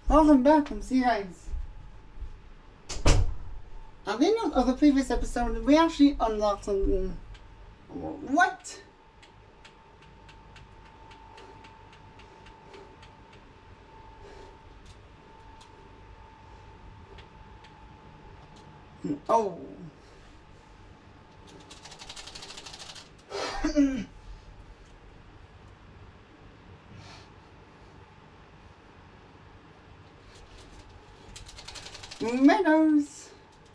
Welcome back from See Guys. At the end of the previous episode, we actually unlocked something. What? Oh. Meadows.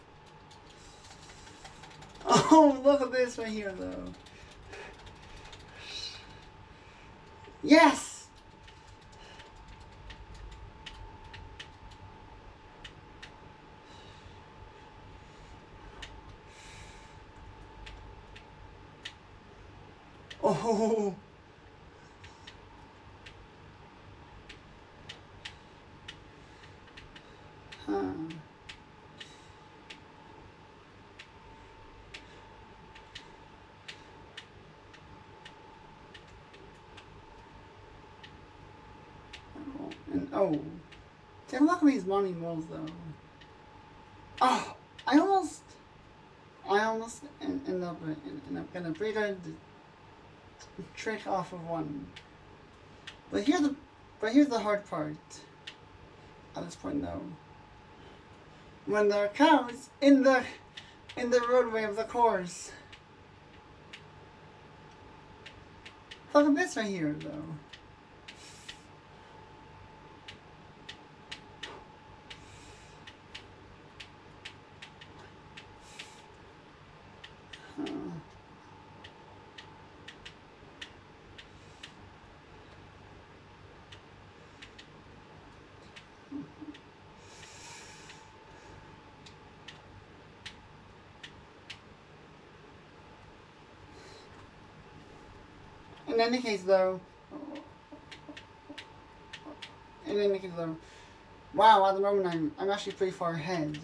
Oh, look at this right here, though. Yes. Oh. Huh. And oh, take a look at these money rolls though. Oh, I almost end up gonna break a trick off of one. But here's the hard part. At this point though, when there are cows in the roadway of the course. Look at this right here though. In any case though, wow, at the moment I'm actually pretty far ahead.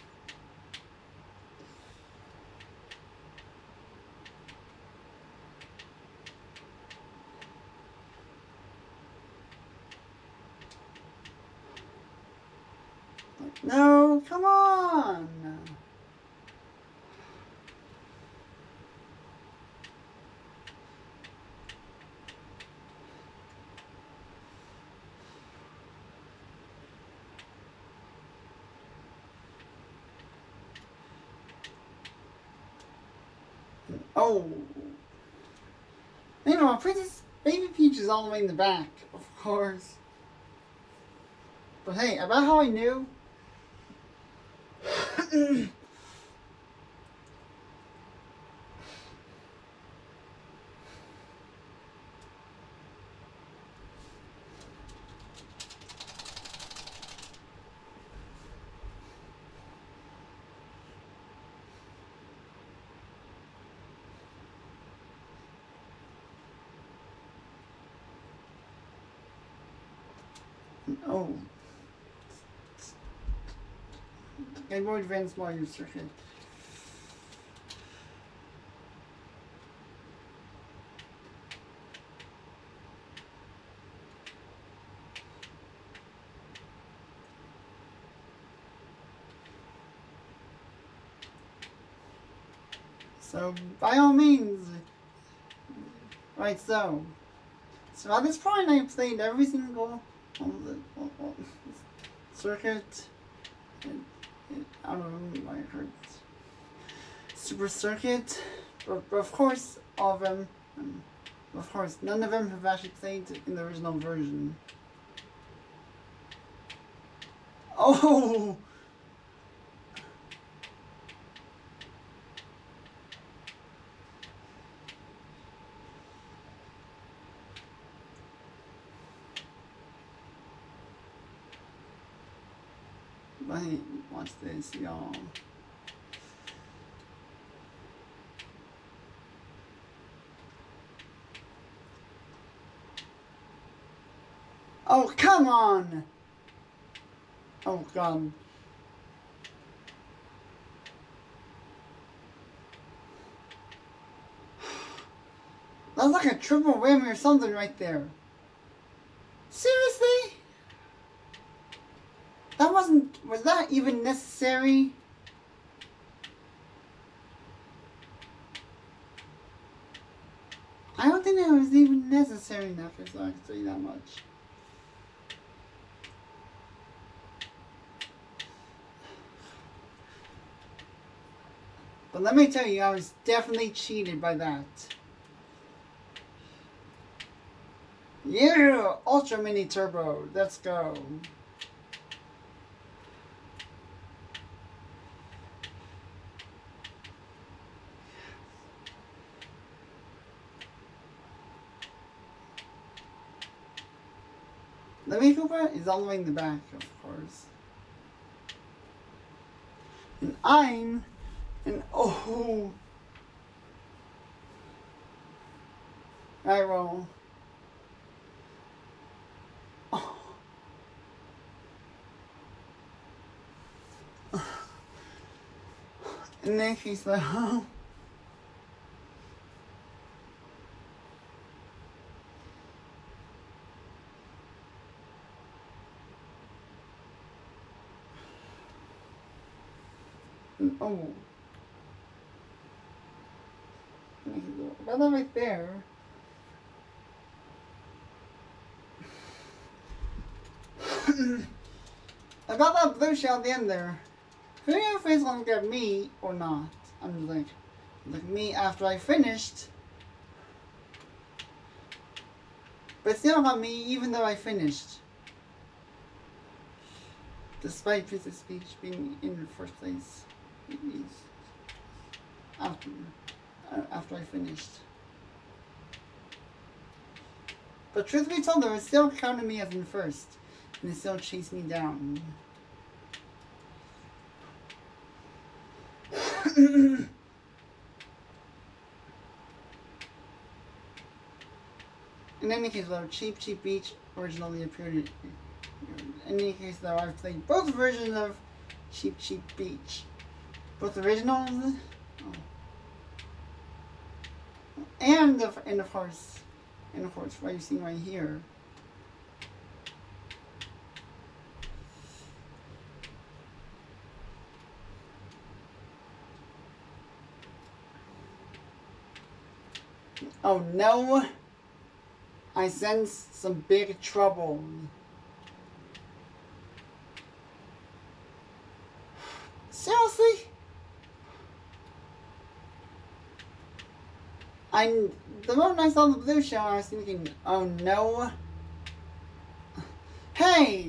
No, come on! Oh, you know, Princess Baby Peach is all the way in the back, of course. But hey, about how I knew? Oh. Game Boy Advance Mario Circuit. So, by all means, right, so at this point I played every single circuit. I don't know why it hurts. Super Circuit, but of course, all of them, of course, none of them have actually played in the original version. Oh! Hey, watch this, y'all. Oh, come on! Oh, God. That's like a triple whammy or something right there. Seriously? that even necessary? I don't think it was even necessary enough, so I can tell you that much. But let me tell you, I was definitely cheated by that. Yeah! Ultra Mini Turbo. Let's go. The Mini Cooper is all the way in the back, of course. And I'm an oh. I roll. Oh. And then she's like, oh. Oh. About that right there. About that blue shell at the end there. Who knew if it's gonna get me or not? I'm just like me after I finished. But it still got me even though I finished. Despite piece of speech being in the first place. After I finished. But truth be told, though, it still counted me as in first. And it still chased me down. In any case, though, Cheap Cheap Beach originally appeared in any case, though, I've played both versions of Cheap Cheap Beach. Both originals, and of course, what you see right here. Oh no! I sense some big trouble. Seriously? The moment I saw the blue shell, I was thinking, oh no. Hey!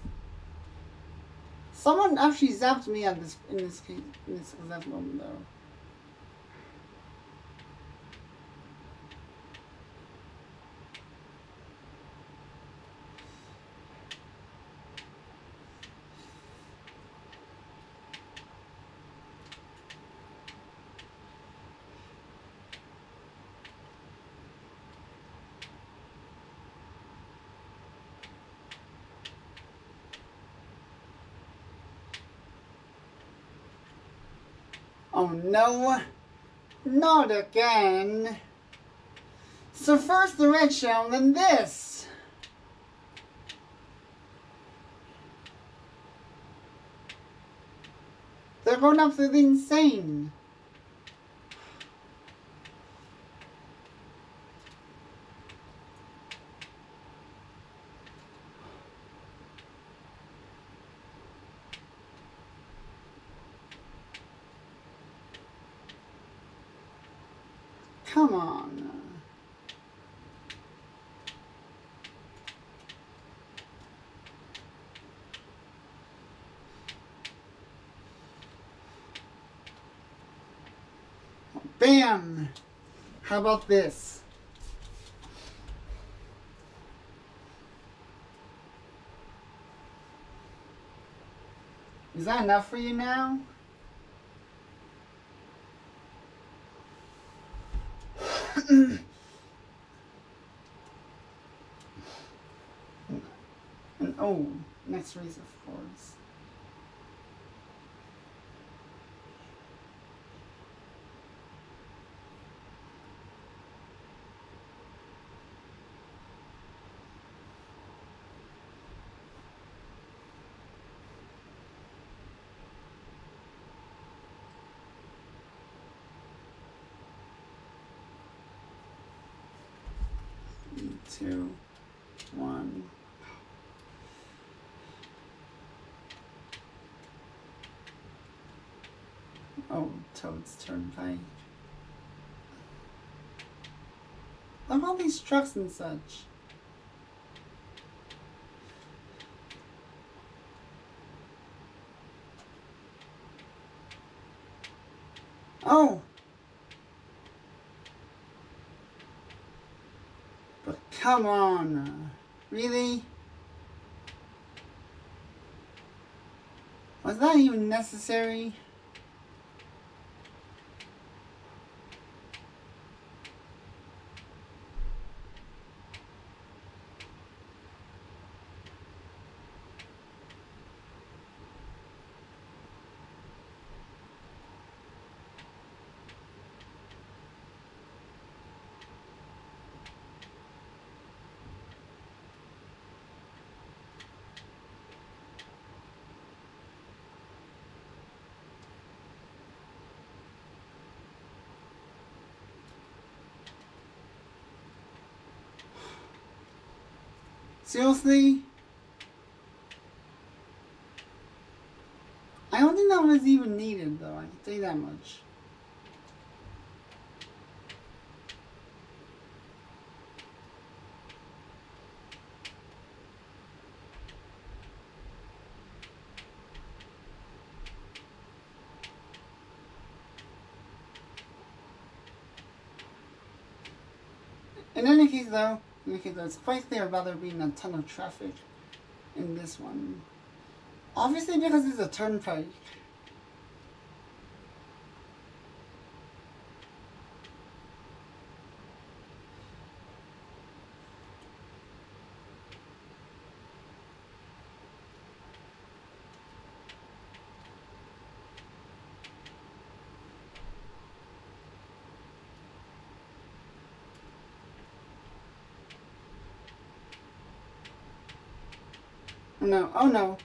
Someone actually zapped me at in this exact moment though. Oh no, not again. So first the red shell, then this. They're going absolutely insane. Come on. Bam! How about this? Is that enough for you now? And oh, next race, of course. 2, 1. Oh, Toad's Turnpike. Look at all these trucks and such. Oh! But come on! Really? Was that even necessary? Seriously? I don't think that was even needed, though. I can tell you that much. In any case, though, it's quite clear about there being a ton of traffic in this one. Obviously, because it's a turnpike. Oh no, oh no.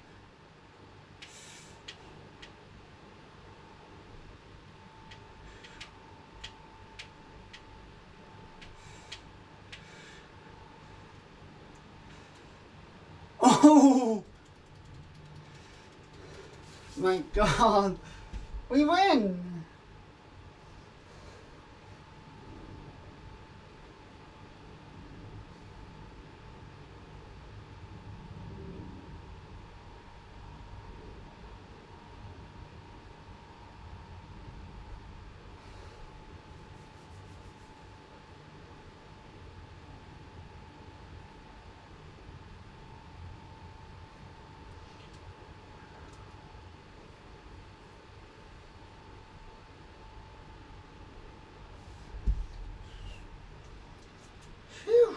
Oh! My God. We win! Phew.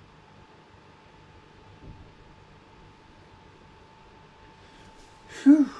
Phew.